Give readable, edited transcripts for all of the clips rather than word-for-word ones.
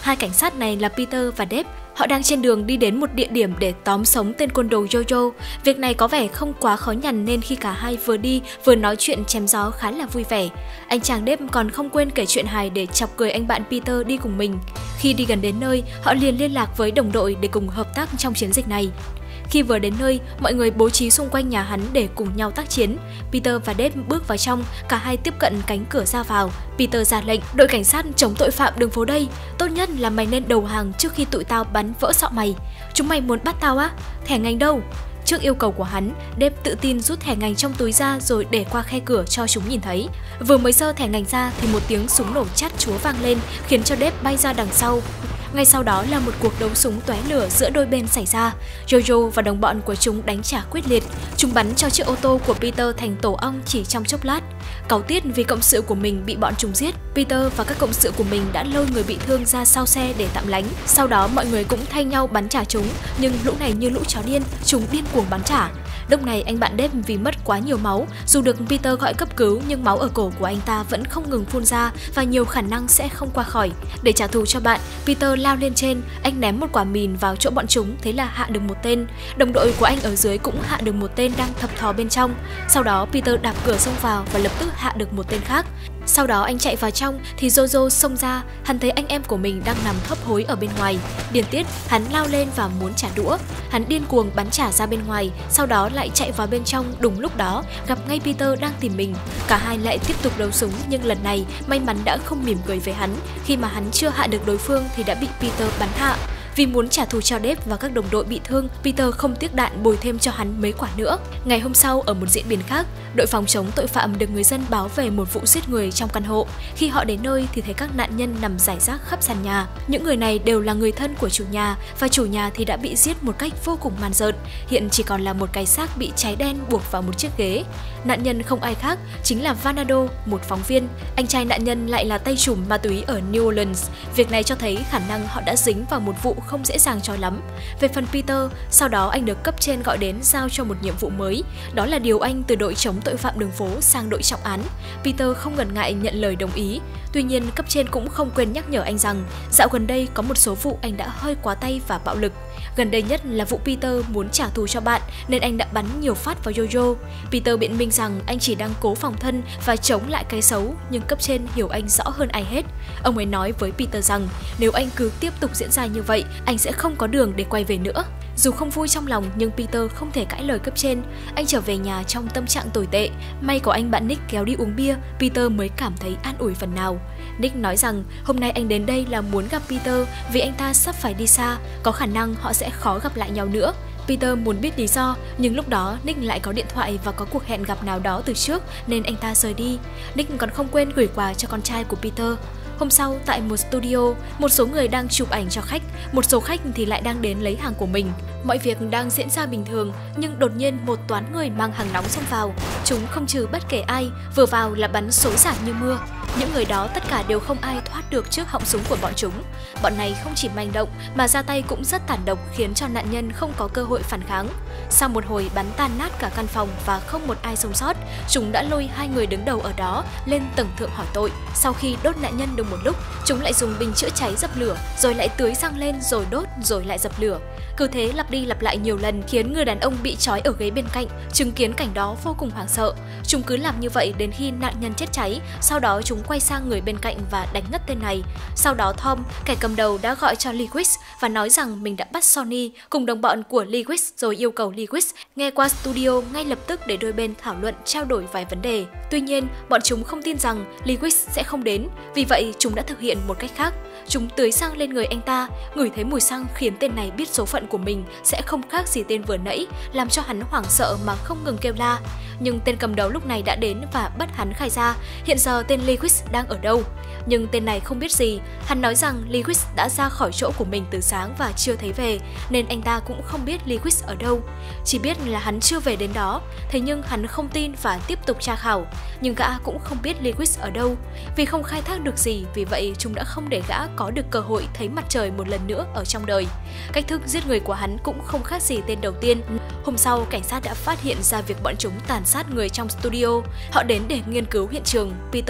Hai cảnh sát này là Peter và Dave. Họ đang trên đường đi đến một địa điểm để tóm sống tên côn đồ Jojo. Việc này có vẻ không quá khó nhằn nên khi cả hai vừa đi vừa nói chuyện chém gió khá là vui vẻ. Anh chàng Dave còn không quên kể chuyện hài để chọc cười anh bạn Peter đi cùng mình. Khi đi gần đến nơi, họ liền liên lạc với đồng đội để cùng hợp tác trong chiến dịch này. Khi vừa đến nơi, mọi người bố trí xung quanh nhà hắn để cùng nhau tác chiến. Peter và Dave bước vào trong, cả hai tiếp cận cánh cửa ra vào. Peter ra lệnh, đội cảnh sát chống tội phạm đường phố đây. Tốt nhất là mày nên đầu hàng trước khi tụi tao bắn vỡ sọ mày. Chúng mày muốn bắt tao á? Thẻ ngành đâu? Trước yêu cầu của hắn, Dave tự tin rút thẻ ngành trong túi ra rồi để qua khe cửa cho chúng nhìn thấy. Vừa mới giơ thẻ ngành ra thì một tiếng súng nổ chát chúa vang lên, khiến cho Dave bay ra đằng sau. Ngay sau đó là một cuộc đấu súng tóe lửa giữa đôi bên xảy ra. Jojo và đồng bọn của chúng đánh trả quyết liệt. Chúng bắn cho chiếc ô tô của Peter thành tổ ong chỉ trong chốc lát. Cáu tiết vì cộng sự của mình bị bọn chúng giết, Peter và các cộng sự của mình đã lôi người bị thương ra sau xe để tạm lánh. Sau đó mọi người cũng thay nhau bắn trả chúng, nhưng lũ này như lũ chó điên, chúng điên cuồng bắn trả. Lúc này anh bạn Dave vì mất quá nhiều máu, dù được Peter gọi cấp cứu nhưng máu ở cổ của anh ta vẫn không ngừng phun ra và nhiều khả năng sẽ không qua khỏi. Để trả thù cho bạn, Peter lao lên trên, anh ném một quả mìn vào chỗ bọn chúng, thế là hạ được một tên. Đồng đội của anh ở dưới cũng hạ được một tên đang thập thò bên trong. Sau đó Peter đạp cửa xông vào và lập tức hạ được một tên khác. Sau đó anh chạy vào trong thì Jojo xông ra, hắn thấy anh em của mình đang nằm hấp hối ở bên ngoài. Điên tiết, hắn lao lên và muốn trả đũa. Hắn điên cuồng bắn trả ra bên ngoài, sau đó lại chạy vào bên trong. Đúng lúc đó, gặp ngay Peter đang tìm mình. Cả hai lại tiếp tục đấu súng, nhưng lần này may mắn đã không mỉm cười với hắn. Khi mà hắn chưa hạ được đối phương thì đã bị Peter bắn hạ. Vì muốn trả thù cho Dave và các đồng đội bị thương, Peter không tiếc đạn bồi thêm cho hắn mấy quả nữa. Ngày hôm sau, ở một diễn biến khác, đội phòng chống tội phạm được người dân báo về một vụ giết người trong căn hộ. Khi họ đến nơi thì thấy các nạn nhân nằm rải rác khắp sàn nhà. Những người này đều là người thân của chủ nhà và chủ nhà thì đã bị giết một cách vô cùng man rợn. Hiện chỉ còn là một cái xác bị cháy đen buộc vào một chiếc ghế. Nạn nhân không ai khác, chính là Vanado, một phóng viên. Anh trai nạn nhân lại là tay trùm ma túy ở New Orleans. Việc này cho thấy khả năng họ đã dính vào một vụ không dễ dàng cho lắm. Về phần Peter, sau đó anh được cấp trên gọi đến giao cho một nhiệm vụ mới, đó là điều anh từ đội chống tội phạm đường phố sang đội trọng án. Peter không ngần ngại nhận lời đồng ý. Tuy nhiên, cấp trên cũng không quên nhắc nhở anh rằng dạo gần đây có một số vụ anh đã hơi quá tay và bạo lực. Gần đây nhất là vụ Peter muốn trả thù cho bạn nên anh đã bắn nhiều phát vào Jojo. Peter biện minh rằng anh chỉ đang cố phòng thân và chống lại cái xấu, nhưng cấp trên hiểu anh rõ hơn ai hết. Ông ấy nói với Peter rằng nếu anh cứ tiếp tục diễn ra như vậy, anh sẽ không có đường để quay về nữa. Dù không vui trong lòng nhưng Peter không thể cãi lời cấp trên. Anh trở về nhà trong tâm trạng tồi tệ. May có anh bạn Nick kéo đi uống bia, Peter mới cảm thấy an ủi phần nào. Nick nói rằng hôm nay anh đến đây là muốn gặp Peter vì anh ta sắp phải đi xa, có khả năng họ sẽ khó gặp lại nhau nữa. Peter muốn biết lý do, nhưng lúc đó Nick lại có điện thoại và có cuộc hẹn gặp nào đó từ trước nên anh ta rời đi. Nick còn không quên gửi quà cho con trai của Peter. Hôm sau, tại một studio, một số người đang chụp ảnh cho khách, một số khách thì lại đang đến lấy hàng của mình. Mọi việc đang diễn ra bình thường, nhưng đột nhiên một toán người mang hàng nóng xông vào. Chúng không trừ bất kể ai, vừa vào là bắn xối xả như mưa. Những người đó tất cả đều không ai thoát được trước họng súng của bọn chúng. Bọn này không chỉ manh động mà ra tay cũng rất tàn độc, khiến cho nạn nhân không có cơ hội phản kháng. Sau một hồi bắn tan nát cả căn phòng và không một ai sống sót, chúng đã lôi hai người đứng đầu ở đó lên tầng thượng hỏi tội. Sau khi đốt nạn nhân được một lúc, chúng lại dùng bình chữa cháy dập lửa, rồi lại tưới xăng lên rồi đốt rồi lại dập lửa. Cứ thế lặp đi lặp lại nhiều lần khiến người đàn ông bị trói ở ghế bên cạnh chứng kiến cảnh đó vô cùng hoảng sợ. Chúng cứ làm như vậy đến khi nạn nhân chết cháy, sau đó chúng quay sang người bên cạnh và đánh ngất tên này. Sau đó Tom, kẻ cầm đầu, đã gọi cho Lewis và nói rằng mình đã bắt Sonny cùng đồng bọn của Lewis, rồi yêu cầu Lewis nghe qua studio ngay lập tức để đôi bên thảo luận trao đổi vài vấn đề. Tuy nhiên, bọn chúng không tin rằng Lewis sẽ không đến, vì vậy chúng đã thực hiện một cách khác. Chúng tưới xăng lên người anh ta, ngửi thấy mùi xăng khiến tên này biết số phận của mình sẽ không khác gì tên vừa nãy, làm cho hắn hoảng sợ mà không ngừng kêu la. Nhưng tên cầm đầu lúc này đã đến và bắt hắn khai ra hiện giờ tên Lewis đang ở đâu. Nhưng tên này không biết gì, hắn nói rằng Lewis đã ra khỏi chỗ của mình từ sáng và chưa thấy về, nên anh ta cũng không biết Lewis ở đâu. Chỉ biết là hắn chưa về đến đó, thế nhưng hắn không tin và tiếp tục tra khảo. Nhưng gã cũng không biết Lewis ở đâu. Vì không khai thác được gì, vì vậy chúng đã không để gã có được cơ hội thấy mặt trời một lần nữa ở trong đời. Cách thức giết người của hắn cũng không khác gì tên đầu tiên. Hôm sau, cảnh sát đã phát hiện ra việc bọn chúng tàn sát người trong studio. Họ đến để nghiên cứu hiện trường, Peter cũng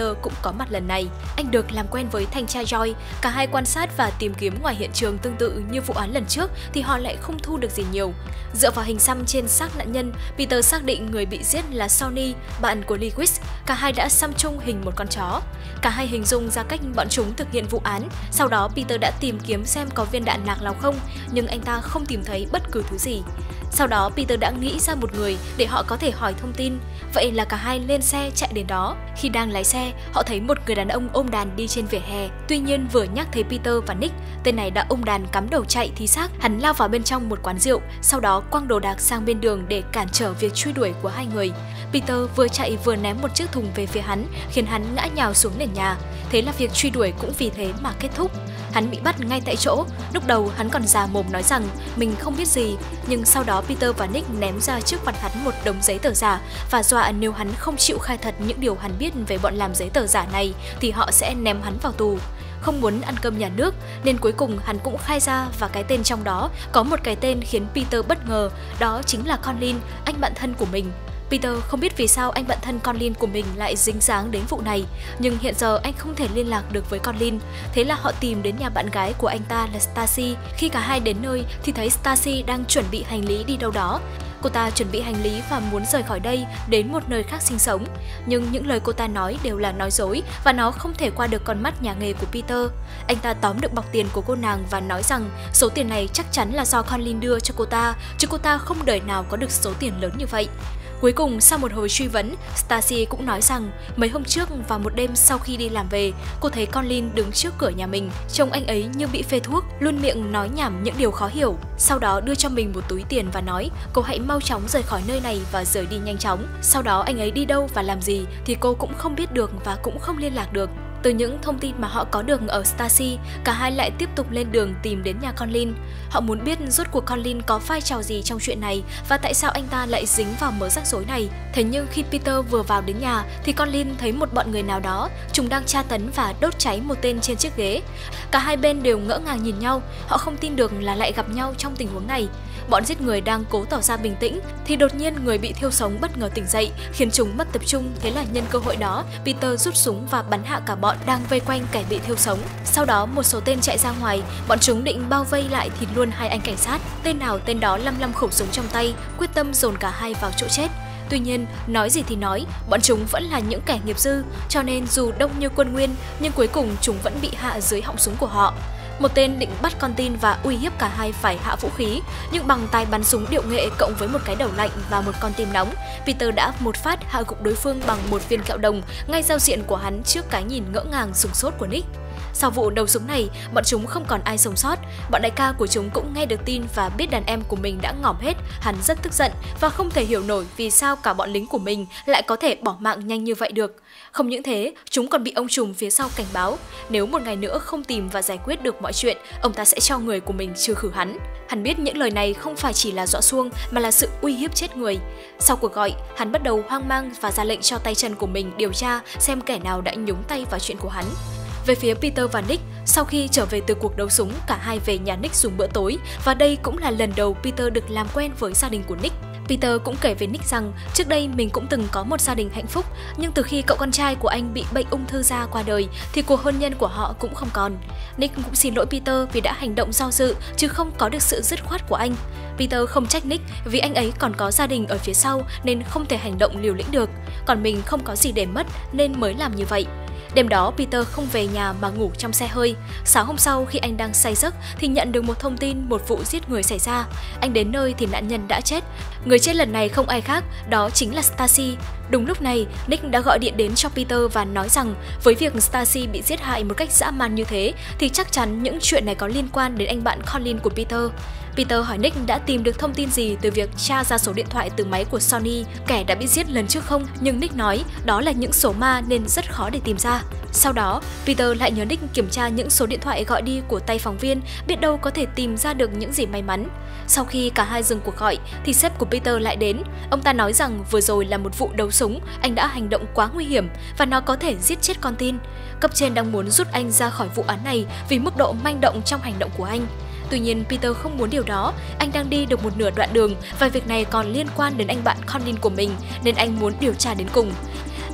có mặt lần này. Anh được làm quen với thanh tra Joy, cả hai quan sát và tìm kiếm ngoài hiện trường tương tự như vụ án lần trước thì họ lại không thu được gì nhiều. Dựa vào hình xăm trên xác nạn nhân, Peter xác định người bị giết là Sonny, bạn của Lewis. Cả hai đã xăm chung hình một con chó. Cả hai hình dung ra cách bọn chúng thực hiện vụ án. Sau đó Peter đã tìm kiếm xem có viên đạn lạc nào không, nhưng anh ta không tìm thấy bất cứ thứ gì. Sau đó Peter đã nghĩ ra một người để họ có thể hỏi thông tin. Vậy là cả hai lên xe chạy đến đó. Khi đang lái xe, họ thấy một người đàn ông ôm đàn đi trên vỉa hè. Tuy nhiên vừa nhắc thấy Peter và Nick, tên này đã ôm đàn cắm đầu chạy thì xác. Hắn lao vào bên trong một quán rượu, sau đó quăng đồ đạc sang bên đường để cản trở việc truy đuổi của hai người. Peter vừa chạy vừa ném một chiếc thùng về phía hắn, khiến hắn ngã nhào xuống nền nhà. Thế là việc truy đuổi cũng vì thế mà kết thúc. Hắn bị bắt ngay tại chỗ. Lúc đầu hắn còn già mồm nói rằng mình không biết gì, nhưng sau đó Peter và Nick ném ra trước mặt hắn một đống giấy tờ giả và dọa nếu hắn không chịu khai thật những điều hắn biết về bọn làm giấy tờ giả này thì họ sẽ ném hắn vào tù. Không muốn ăn cơm nhà nước nên cuối cùng hắn cũng khai ra, và cái tên trong đó có một cái tên khiến Peter bất ngờ, đó chính là Colin, anh bạn thân của mình. Peter không biết vì sao anh bạn thân Colin của mình lại dính dáng đến vụ này, nhưng hiện giờ anh không thể liên lạc được với Colin. Thế là họ tìm đến nhà bạn gái của anh ta là Stacy. Khi cả hai đến nơi thì thấy Stacy đang chuẩn bị hành lý đi đâu đó. Cô ta chuẩn bị hành lý và muốn rời khỏi đây đến một nơi khác sinh sống. Nhưng những lời cô ta nói đều là nói dối và nó không thể qua được con mắt nhà nghề của Peter. Anh ta tóm được bọc tiền của cô nàng và nói rằng số tiền này chắc chắn là do Colin đưa cho cô ta, chứ cô ta không đời nào có được số tiền lớn như vậy. Cuối cùng, sau một hồi truy vấn, Stacy cũng nói rằng mấy hôm trước vào một đêm sau khi đi làm về, cô thấy Colin đứng trước cửa nhà mình, trông anh ấy như bị phê thuốc, luôn miệng nói nhảm những điều khó hiểu. Sau đó đưa cho mình một túi tiền và nói cô hãy mau chóng rời khỏi nơi này và rời đi nhanh chóng. Sau đó anh ấy đi đâu và làm gì thì cô cũng không biết được và cũng không liên lạc được. Từ những thông tin mà họ có được ở Stacy, cả hai lại tiếp tục lên đường tìm đến nhà Colin. Họ muốn biết rốt cuộc Colin có vai trò gì trong chuyện này và tại sao anh ta lại dính vào mớ rắc rối này. Thế nhưng khi Peter vừa vào đến nhà thì Colin thấy một bọn người nào đó, chúng đang tra tấn và đốt cháy một tên trên chiếc ghế. Cả hai bên đều ngỡ ngàng nhìn nhau, họ không tin được là lại gặp nhau trong tình huống này. Bọn giết người đang cố tỏ ra bình tĩnh thì đột nhiên người bị thiêu sống bất ngờ tỉnh dậy, khiến chúng mất tập trung. Thế là nhân cơ hội đó, Peter rút súng và bắn hạ cả bọn đang vây quanh kẻ bị thiêu sống. Sau đó một số tên chạy ra ngoài, bọn chúng định bao vây lại thì luôn hai anh cảnh sát. Tên nào tên đó lăm khẩu súng trong tay, quyết tâm dồn cả hai vào chỗ chết. Tuy nhiên, nói gì thì nói, bọn chúng vẫn là những kẻ nghiệp dư, cho nên dù đông như quân Nguyên, nhưng cuối cùng chúng vẫn bị hạ dưới họng súng của họ. Một tên định bắt con tin và uy hiếp cả hai phải hạ vũ khí, nhưng bằng tài bắn súng điệu nghệ cộng với một cái đầu lạnh và một con tim nóng, Peter đã một phát hạ gục đối phương bằng một viên kẹo đồng ngay giao diện của hắn trước cái nhìn ngỡ ngàng sửng sốt của Nick. Sau vụ đầu súng này, bọn chúng không còn ai sống sót. Bọn đại ca của chúng cũng nghe được tin và biết đàn em của mình đã ngỏm hết. Hắn rất tức giận và không thể hiểu nổi vì sao cả bọn lính của mình lại có thể bỏ mạng nhanh như vậy được. Không những thế, chúng còn bị ông trùm phía sau cảnh báo. Nếu một ngày nữa không tìm và giải quyết được mọi chuyện, ông ta sẽ cho người của mình trừ khử hắn. Hắn biết những lời này không phải chỉ là dọa xuông mà là sự uy hiếp chết người. Sau cuộc gọi, hắn bắt đầu hoang mang và ra lệnh cho tay chân của mình điều tra xem kẻ nào đã nhúng tay vào chuyện của hắn. Về phía Peter và Nick, sau khi trở về từ cuộc đấu súng, cả hai về nhà Nick dùng bữa tối và đây cũng là lần đầu Peter được làm quen với gia đình của Nick. Peter cũng kể với Nick rằng trước đây mình cũng từng có một gia đình hạnh phúc, nhưng từ khi cậu con trai của anh bị bệnh ung thư da qua đời thì cuộc hôn nhân của họ cũng không còn. Nick cũng xin lỗi Peter vì đã hành động do dự chứ không có được sự dứt khoát của anh. Peter không trách Nick vì anh ấy còn có gia đình ở phía sau nên không thể hành động liều lĩnh được, còn mình không có gì để mất nên mới làm như vậy. Đêm đó Peter không về nhà mà ngủ trong xe hơi. Sáng hôm sau khi anh đang say giấc thì nhận được một thông tin một vụ giết người xảy ra. Anh đến nơi thì nạn nhân đã chết. Người chết lần này không ai khác, đó chính là Stacy. Đúng lúc này, Nick đã gọi điện đến cho Peter và nói rằng với việc Stacy bị giết hại một cách dã man như thế thì chắc chắn những chuyện này có liên quan đến anh bạn Colin của Peter. Peter hỏi Nick đã tìm được thông tin gì từ việc tra ra số điện thoại từ máy của Sonny, kẻ đã bị giết lần trước không, nhưng Nick nói đó là những số ma nên rất khó để tìm ra. Sau đó, Peter lại nhờ Nick kiểm tra những số điện thoại gọi đi của tay phóng viên, biết đâu có thể tìm ra được những gì may mắn. Sau khi cả hai dừng cuộc gọi thì sếp của Peter lại đến. Ông ta nói rằng vừa rồi là một vụ đấu súng, anh đã hành động quá nguy hiểm và nó có thể giết chết con tin. Cấp trên đang muốn rút anh ra khỏi vụ án này vì mức độ manh động trong hành động của anh. Tuy nhiên Peter không muốn điều đó, anh đang đi được một nửa đoạn đường và việc này còn liên quan đến anh bạn Colin của mình nên anh muốn điều tra đến cùng.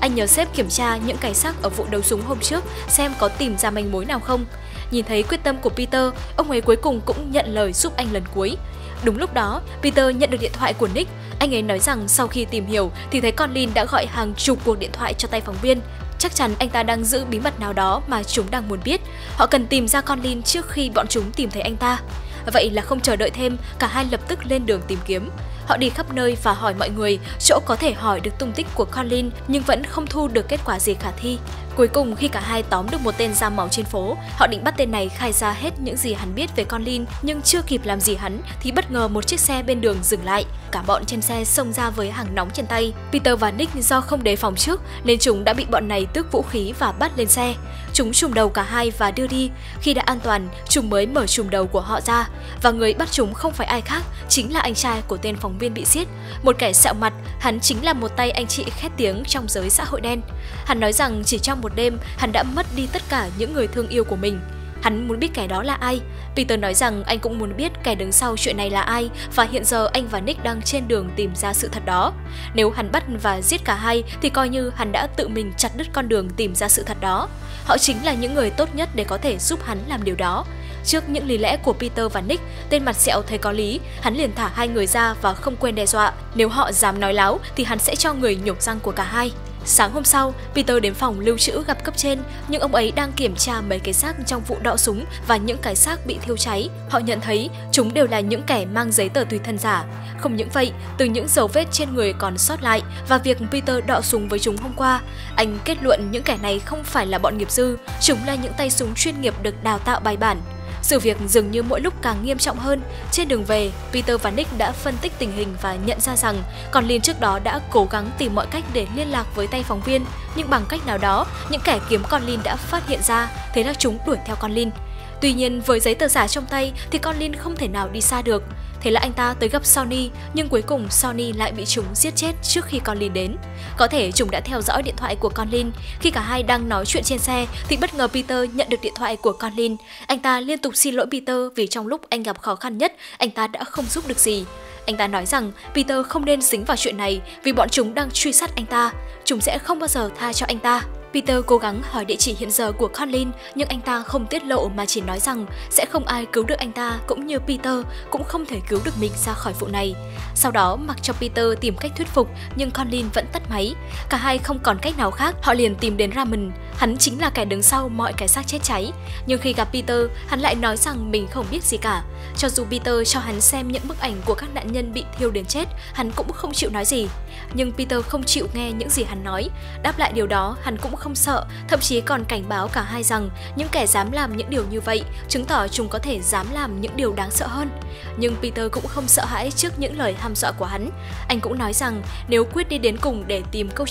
Anh nhờ sếp kiểm tra những cái xác ở vụ đấu súng hôm trước xem có tìm ra manh mối nào không. Nhìn thấy quyết tâm của Peter, ông ấy cuối cùng cũng nhận lời giúp anh lần cuối. Đúng lúc đó, Peter nhận được điện thoại của Nick. Anh ấy nói rằng sau khi tìm hiểu thì thấy Colin đã gọi hàng chục cuộc điện thoại cho tay phóng viên. Chắc chắn anh ta đang giữ bí mật nào đó mà chúng đang muốn biết. Họ cần tìm ra Colin trước khi bọn chúng tìm thấy anh ta. Vậy là không chờ đợi thêm, cả hai lập tức lên đường tìm kiếm. Họ đi khắp nơi và hỏi mọi người chỗ có thể hỏi được tung tích của Colin nhưng vẫn không thu được kết quả gì khả thi. Cuối cùng khi cả hai tóm được một tên da máu trên phố, họ định bắt tên này khai ra hết những gì hắn biết về Colin, nhưng chưa kịp làm gì hắn thì bất ngờ một chiếc xe bên đường dừng lại. Cả bọn trên xe xông ra với hàng nóng trên tay. Peter và Nick do không đề phòng trước nên chúng đã bị bọn này tước vũ khí và bắt lên xe. Chúng trùm đầu cả hai và đưa đi. Khi đã an toàn, chúng mới mở trùm đầu của họ ra. Và người bắt chúng không phải ai khác, chính là anh trai của tên phóng viên bị giết. Một kẻ sẹo mặt, hắn chính là một tay anh chị khét tiếng trong giới xã hội đen. Hắn nói rằng chỉ trong một đêm, hắn đã mất đi tất cả những người thương yêu của mình. Hắn muốn biết kẻ đó là ai. Peter nói rằng anh cũng muốn biết kẻ đứng sau chuyện này là ai và hiện giờ anh và Nick đang trên đường tìm ra sự thật đó. Nếu hắn bắt và giết cả hai thì coi như hắn đã tự mình chặt đứt con đường tìm ra sự thật đó. Họ chính là những người tốt nhất để có thể giúp hắn làm điều đó. Trước những lý lẽ của Peter và Nick, tên mặt sẹo thấy có lý, hắn liền thả hai người ra và không quên đe dọa. Nếu họ dám nói láo thì hắn sẽ cho người nhổ răng của cả hai. Sáng hôm sau, Peter đến phòng lưu trữ gặp cấp trên, nhưng ông ấy đang kiểm tra mấy cái xác trong vụ đọ súng và những cái xác bị thiêu cháy. Họ nhận thấy chúng đều là những kẻ mang giấy tờ tùy thân giả. Không những vậy, từ những dấu vết trên người còn sót lại và việc Peter đọ súng với chúng hôm qua, anh kết luận những kẻ này không phải là bọn nghiệp dư, chúng là những tay súng chuyên nghiệp được đào tạo bài bản. Sự việc dường như mỗi lúc càng nghiêm trọng hơn. Trên đường về, Peter và Nick đã phân tích tình hình và nhận ra rằng Colin trước đó đã cố gắng tìm mọi cách để liên lạc với tay phóng viên, nhưng bằng cách nào đó, những kẻ kiếm Colin đã phát hiện ra, thế là chúng đuổi theo Colin. Tuy nhiên, với giấy tờ giả trong tay thì Colin không thể nào đi xa được. Thế là anh ta tới gặp Sonny, nhưng cuối cùng Sonny lại bị chúng giết chết trước khi Colin đến. Có thể chúng đã theo dõi điện thoại của Colin. Khi cả hai đang nói chuyện trên xe thì bất ngờ Peter nhận được điện thoại của Colin. Anh ta liên tục xin lỗi Peter vì trong lúc anh gặp khó khăn nhất, anh ta đã không giúp được gì. Anh ta nói rằng Peter không nên dính vào chuyện này vì bọn chúng đang truy sát anh ta. Chúng sẽ không bao giờ tha cho anh ta. Peter cố gắng hỏi địa chỉ hiện giờ của Colin, nhưng anh ta không tiết lộ mà chỉ nói rằng sẽ không ai cứu được anh ta, cũng như Peter cũng không thể cứu được mình ra khỏi vụ này. Sau đó mặc cho Peter tìm cách thuyết phục, nhưng Colin vẫn tắt máy. Cả hai không còn cách nào khác, họ liền tìm đến Raymond. Hắn chính là kẻ đứng sau mọi cái xác chết cháy. Nhưng khi gặp Peter, hắn lại nói rằng mình không biết gì cả. Cho dù Peter cho hắn xem những bức ảnh của các nạn nhân bị thiêu đến chết, hắn cũng không chịu nói gì. Nhưng Peter không chịu nghe những gì hắn nói. Đáp lại điều đó, hắn cũng không sợ, thậm chí còn cảnh báo cả hai rằng những kẻ dám làm những điều như vậy chứng tỏ chúng có thể dám làm những điều đáng sợ hơn. Nhưng Peter cũng không sợ hãi trước những lời hăm dọa của hắn. Anh cũng nói rằng nếu quyết đi đến cùng để tìm câu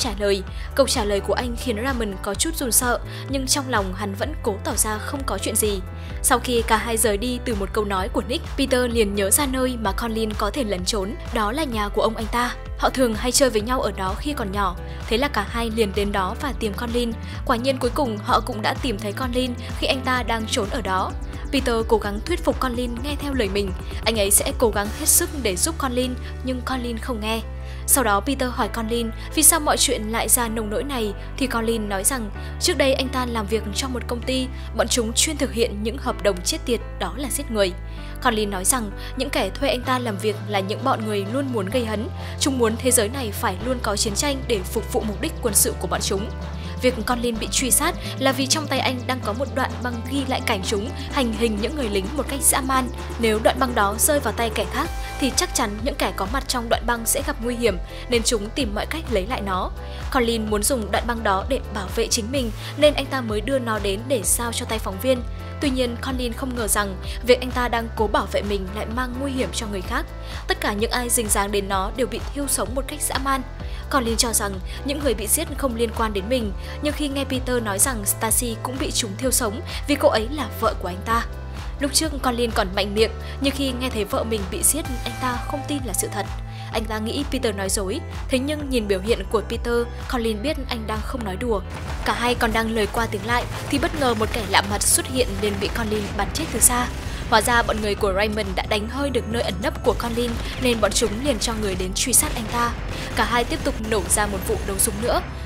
trả lời của anh khiến Raymond có chút run sợ, nhưng trong lòng hắn vẫn cố tỏ ra không có chuyện gì. Sau khi cả hai rời đi từ một câu nói của Nick, Peter liền nhớ ra nơi mà Colin có thể lẩn trốn, đó là nhà của ông anh ta. Họ thường hay chơi với nhau ở đó khi còn nhỏ, thế là cả hai liền đến đó và tìm Colin. Quả nhiên cuối cùng họ cũng đã tìm thấy Colin khi anh ta đang trốn ở đó. Peter cố gắng thuyết phục Colin nghe theo lời mình, anh ấy sẽ cố gắng hết sức để giúp Colin, nhưng Colin không nghe. Sau đó Peter hỏi Colin vì sao mọi chuyện lại ra nông nỗi này, thì Colin nói rằng trước đây anh ta làm việc cho một công ty, bọn chúng chuyên thực hiện những hợp đồng chết tiệt, đó là giết người. Colin nói rằng những kẻ thuê anh ta làm việc là những bọn người luôn muốn gây hấn, chúng muốn thế giới này phải luôn có chiến tranh để phục vụ mục đích quân sự của bọn chúng. Việc Colin bị truy sát là vì trong tay anh đang có một đoạn băng ghi lại cảnh chúng hành hình những người lính một cách dã man. Nếu đoạn băng đó rơi vào tay kẻ khác thì chắc chắn những kẻ có mặt trong đoạn băng sẽ gặp nguy hiểm, nên chúng tìm mọi cách lấy lại nó. Colin muốn dùng đoạn băng đó để bảo vệ chính mình, nên anh ta mới đưa nó đến để giao cho tay phóng viên. Tuy nhiên, Colin không ngờ rằng việc anh ta đang cố bảo vệ mình lại mang nguy hiểm cho người khác. Tất cả những ai dính dáng đến nó đều bị thiêu sống một cách dã man. Colin cho rằng những người bị giết không liên quan đến mình, nhưng khi nghe Peter nói rằng Stacy cũng bị chúng thiêu sống vì cô ấy là vợ của anh ta. Lúc trước Colin còn mạnh miệng, nhưng khi nghe thấy vợ mình bị giết, anh ta không tin là sự thật. Anh ta nghĩ Peter nói dối, thế nhưng nhìn biểu hiện của Peter, Colin biết anh đang không nói đùa. Cả hai còn đang lời qua tiếng lại thì bất ngờ một kẻ lạ mặt xuất hiện nên bị Colin bắn chết từ xa. Hóa ra bọn người của Raymond đã đánh hơi được nơi ẩn nấp của Colin nên bọn chúng liền cho người đến truy sát anh ta. Cả hai tiếp tục nổ ra một vụ đấu súng nữa.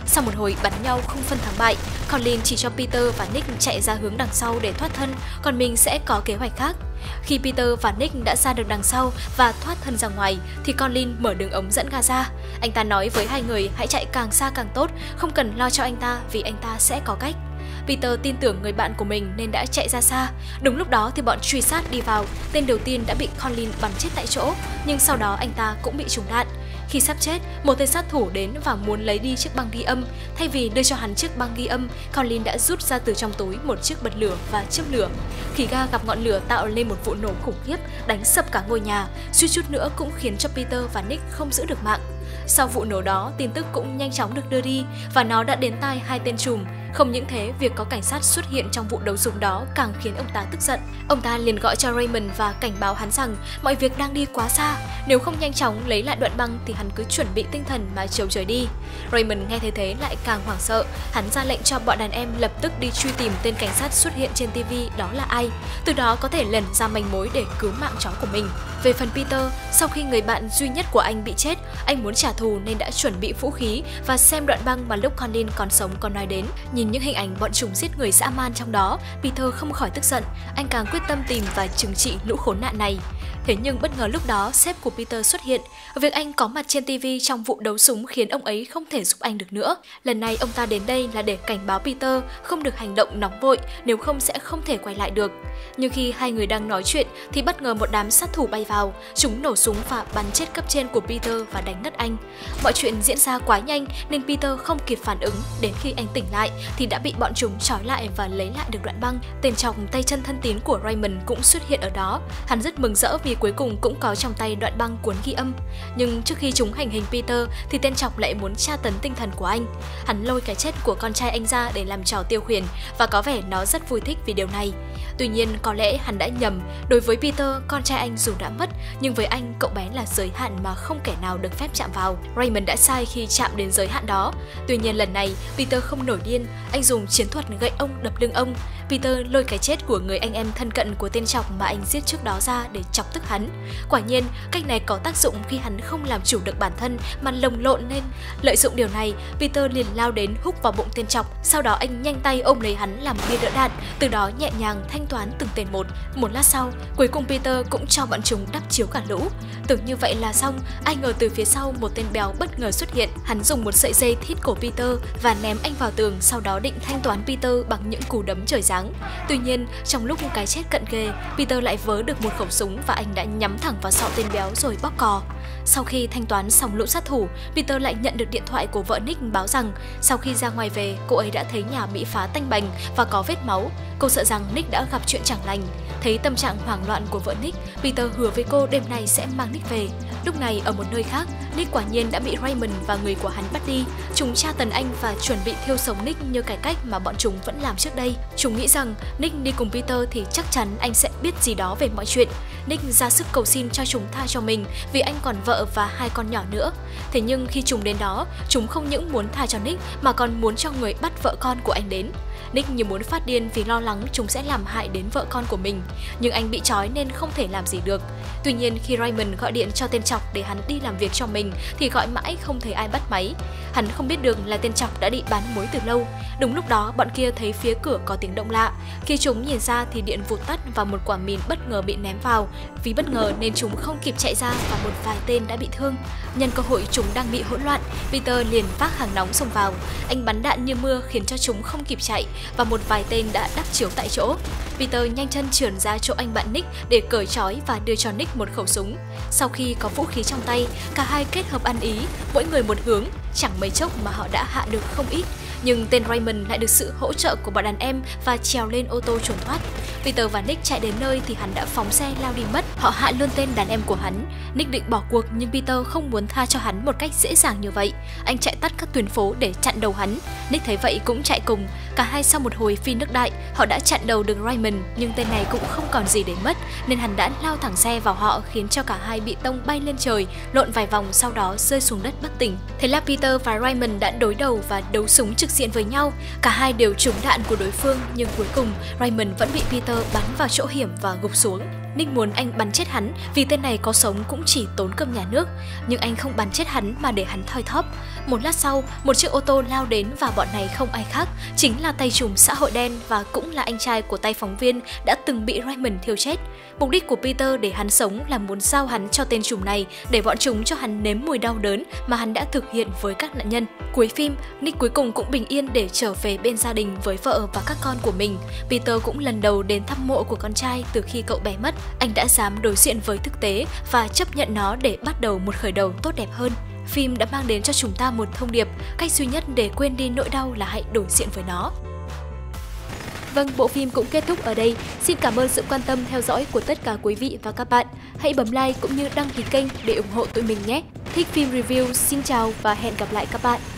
Sau một hồi bắn nhau không phân thắng bại, Colin chỉ cho Peter và Nick chạy ra hướng đằng sau để thoát thân, còn mình sẽ có kế hoạch khác. Khi Peter và Nick đã ra được đằng sau và thoát thân ra ngoài, thì Colin mở đường ống dẫn ga ra. Anh ta nói với hai người hãy chạy càng xa càng tốt, không cần lo cho anh ta vì anh ta sẽ có cách. Peter tin tưởng người bạn của mình nên đã chạy ra xa. Đúng lúc đó thì bọn truy sát đi vào, tên đầu tiên đã bị Colin bắn chết tại chỗ, nhưng sau đó anh ta cũng bị trúng đạn. Khi sắp chết, một tên sát thủ đến và muốn lấy đi chiếc băng ghi âm. Thay vì đưa cho hắn chiếc băng ghi âm, Colin đã rút ra từ trong túi một chiếc bật lửa và châm lửa. Khí ga gặp ngọn lửa tạo lên một vụ nổ khủng khiếp, đánh sập cả ngôi nhà, suýt chút nữa cũng khiến cho Peter và Nick không giữ được mạng. Sau vụ nổ đó, tin tức cũng nhanh chóng được đưa đi và nó đã đến tai hai tên trùm. Không những thế, việc có cảnh sát xuất hiện trong vụ đấu súng đó càng khiến ông ta tức giận. Ông ta liền gọi cho Raymond và cảnh báo hắn rằng mọi việc đang đi quá xa. Nếu không nhanh chóng lấy lại đoạn băng thì hắn cứ chuẩn bị tinh thần mà chiều trời đi. Raymond nghe thấy thế lại càng hoảng sợ. Hắn ra lệnh cho bọn đàn em lập tức đi truy tìm tên cảnh sát xuất hiện trên TV đó là ai. Từ đó có thể lần ra manh mối để cứu mạng chó của mình. Về phần Peter, sau khi người bạn duy nhất của anh bị chết, anh muốn trả thù nên đã chuẩn bị vũ khí và xem đoạn băng mà lúc Colin còn sống còn nói đến. Nhìn những hình ảnh bọn chúng giết người dã man trong đó, Peter không khỏi tức giận. Anh càng quyết tâm tìm và trừng trị lũ khốn nạn này. Thế nhưng bất ngờ lúc đó sếp của Peter xuất hiện. Việc anh có mặt trên TV trong vụ đấu súng khiến ông ấy không thể giúp anh được nữa. Lần này ông ta đến đây là để cảnh báo Peter không được hành động nóng vội, nếu không sẽ không thể quay lại được. Nhưng khi hai người đang nói chuyện thì bất ngờ một đám sát thủ bay vào. Chúng nổ súng và bắn chết cấp trên của Peter và đánh ngất anh. Mọi chuyện diễn ra quá nhanh nên Peter không kịp phản ứng. Đến khi anh tỉnh lại thì đã bị bọn chúng trói lại và lấy lại được đoạn băng. Tên chọc tay chân thân tín của Raymond cũng xuất hiện ở đó. Hắn rất mừng rỡ vì cuối cùng cũng có trong tay đoạn băng cuốn ghi âm. Nhưng trước khi chúng hành hình Peter thì tên chọc lại muốn tra tấn tinh thần của anh. Hắn lôi cái chết của con trai anh ra để làm trò tiêu khiển và có vẻ nó rất vui thích vì điều này. Tuy nhiên có lẽ hắn đã nhầm. Đối với Peter, con trai anh dù đã mất nhưng với anh cậu bé là giới hạn mà không kẻ nào được phép chạm vào. Raymond đã sai khi chạm đến giới hạn đó. Tuy nhiên lần này Peter không nổi điên, anh dùng chiến thuật gậy ông đập lưng ông. Peter lôi cái chết của người anh em thân cận của tên chọc mà anh giết trước đó ra để chọc tức hắn. Quả nhiên, cách này có tác dụng khi hắn không làm chủ được bản thân mà lồng lộn nên. Lợi dụng điều này, Peter liền lao đến húc vào bụng tên chọc. Sau đó anh nhanh tay ôm lấy hắn làm bia đỡ đạn, từ đó nhẹ nhàng thanh toán từng tên một. Một lát sau, cuối cùng Peter cũng cho bọn chúng đắp chiếu cả lũ. Tưởng như vậy là xong, ai ngờ từ phía sau một tên béo bất ngờ xuất hiện. Hắn dùng một sợi dây thít cổ Peter và ném anh vào tường, sau đó định thanh toán Peter bằng những cú đấm trời giáng. Tuy nhiên, trong lúc cái chết cận kề, Peter lại vớ được một khẩu súng và anh đã nhắm thẳng vào sọ tên béo rồi bóp cò. Sau khi thanh toán xong lũ sát thủ, Peter lại nhận được điện thoại của vợ Nick báo rằng sau khi ra ngoài về, cô ấy đã thấy nhà bị phá tanh bành và có vết máu. Cô sợ rằng Nick đã gặp chuyện chẳng lành. Thấy tâm trạng hoảng loạn của vợ Nick, Peter hứa với cô đêm nay sẽ mang Nick về. Lúc này ở một nơi khác, Nick quả nhiên đã bị Raymond và người của hắn bắt đi. Chúng tra tấn anh và chuẩn bị thiêu sống Nick như cái cách mà bọn chúng vẫn làm trước đây. Chúng nghĩ rằng Nick đi cùng Peter thì chắc chắn anh sẽ biết gì đó về mọi chuyện. Nick ra sức cầu xin cho chúng tha cho mình vì anh còn vợ và hai con nhỏ nữa. Thế nhưng khi chúng đến đó, chúng không những muốn tha cho Nick mà còn muốn cho người bắt vợ con của anh đến. Nick như muốn phát điên vì lo lắng chúng sẽ làm hại đến vợ con của mình, nhưng anh bị trói nên không thể làm gì được. Tuy nhiên khi Raymond gọi điện cho tên chọc để hắn đi làm việc cho mình thì gọi mãi không thấy ai bắt máy. Hắn không biết được là tên chọc đã bị bán mối từ lâu. Đúng lúc đó bọn kia thấy phía cửa có tiếng động lạ. Khi chúng nhìn ra thì điện vụt tắt và một quả mìn bất ngờ bị ném vào. Vì bất ngờ nên chúng không kịp chạy ra và một vài tên đã bị thương. Nhân cơ hội chúng đang bị hỗn loạn, Peter liền vác hàng nóng xông vào. Anh bắn đạn như mưa khiến cho chúng không kịp chạy và một vài tên đã đắp chiếu tại chỗ. Peter nhanh chân trườn ra chỗ anh bạn Nick để cởi trói và đưa cho Nick một khẩu súng. Sau khi có vũ khí trong tay, cả hai kết hợp ăn ý, mỗi người một hướng. Chẳng mấy chốc mà họ đã hạ được không ít. Nhưng tên Raymond lại được sự hỗ trợ của bọn đàn em và trèo lên ô tô trốn thoát. Peter và Nick chạy đến nơi thì hắn đã phóng xe lao đi mất. Họ hạ luôn tên đàn em của hắn. Nick định bỏ cuộc nhưng Peter không muốn tha cho hắn một cách dễ dàng như vậy. Anh chạy tắt các tuyến phố để chặn đầu hắn. Nick thấy vậy cũng chạy cùng. Cả hai sau một hồi phi nước đại, họ đã chặn đầu được Raymond, nhưng tên này cũng không còn gì để mất nên hắn đã lao thẳng xe vào họ khiến cho cả hai bị tông bay lên trời, lộn vài vòng sau đó rơi xuống đất bất tỉnh. Thế là Peter và Raymond đã đối đầu và đấu súng trực diện với nhau. Cả hai đều trúng đạn của đối phương nhưng cuối cùng Raymond vẫn bị Peter bắn vào chỗ hiểm và gục xuống. Nick muốn anh bắn chết hắn vì tên này có sống cũng chỉ tốn cơm nhà nước, nhưng anh không bắn chết hắn mà để hắn thoi thóp. Một lát sau, một chiếc ô tô lao đến và bọn này không ai khác, chính là tay trùm xã hội đen và cũng là anh trai của tay phóng viên đã từng bị Raymond thiêu chết. Mục đích của Peter để hắn sống là muốn giao hắn cho tên trùm này để bọn chúng cho hắn nếm mùi đau đớn mà hắn đã thực hiện với các nạn nhân. Cuối phim, Nick cuối cùng cũng bình yên để trở về bên gia đình với vợ và các con của mình. Peter cũng lần đầu đến thăm mộ của con trai từ khi cậu bé mất. Anh đã dám đối diện với thực tế và chấp nhận nó để bắt đầu một khởi đầu tốt đẹp hơn. Phim đã mang đến cho chúng ta một thông điệp, cách duy nhất để quên đi nỗi đau là hãy đối diện với nó. Vâng, bộ phim cũng kết thúc ở đây. Xin cảm ơn sự quan tâm theo dõi của tất cả quý vị và các bạn. Hãy bấm like cũng như đăng ký kênh để ủng hộ tụi mình nhé. Thích phim review, xin chào và hẹn gặp lại các bạn.